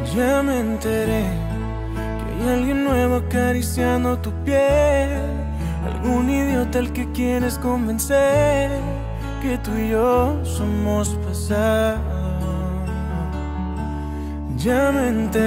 Ya me enteré que hay alguien nuevo acariciando tu piel, algún idiota al que quieres convencer que tú y yo somos pasado. Ya me enteré.